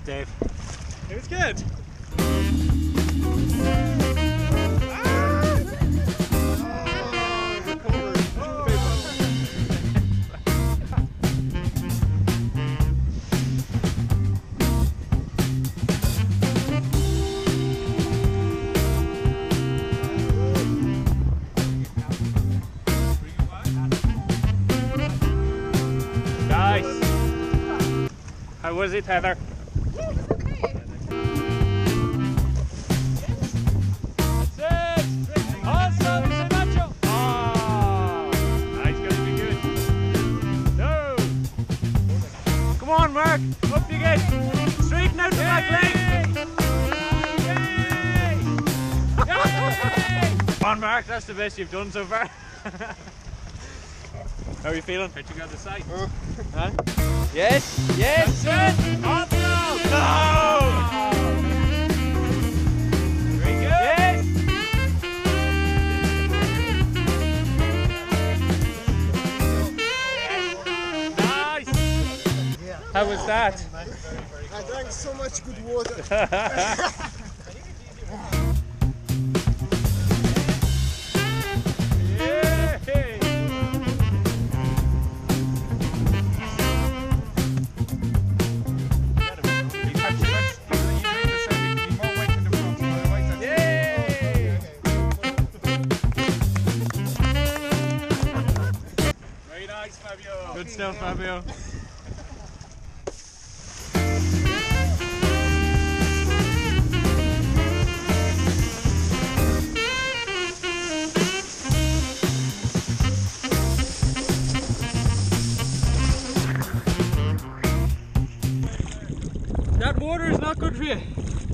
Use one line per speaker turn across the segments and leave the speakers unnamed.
Dave?
It was good.
Nice. How was it, Heather?
Yeah, it was okay.
That's it! Awesome! It's a macho! Oh! That's gonna be good. No! Come on, Mark! Up you get! Straighten out the back leg! Come on, Mark, that's the best you've done so far. How are you feeling? How'd you go on the side? Huh? Yes! Yes! That's it! On the road! No! Very good! Yes! Nice! How was that?
I drank so much good water.
Fabio.
Good stuff, Fabio. That water is not good for you.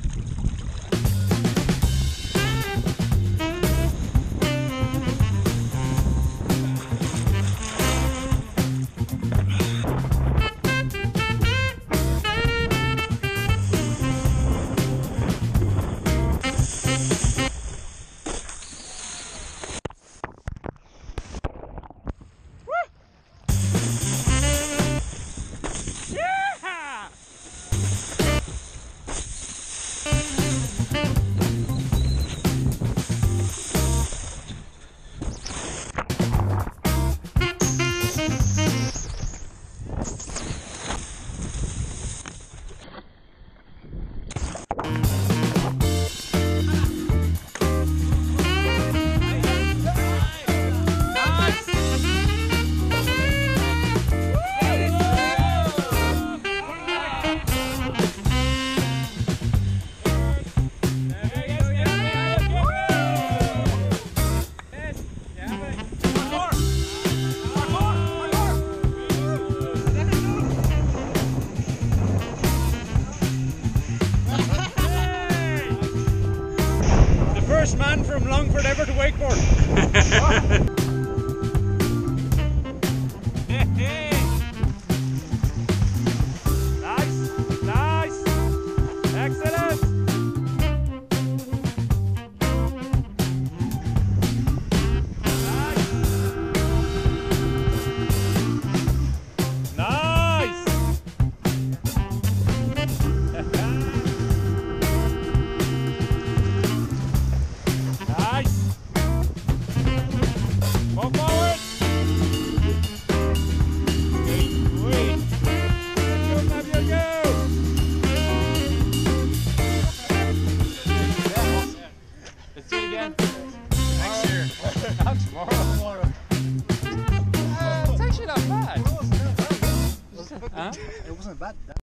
First man from Longford ever to wakeboard. Nice, nice, excellent. Nice. Nice. Go forward. Wait. Go, Fabio, go. Let's do it again. Next year. Not tomorrow. It's actually not bad.
It wasn't bad.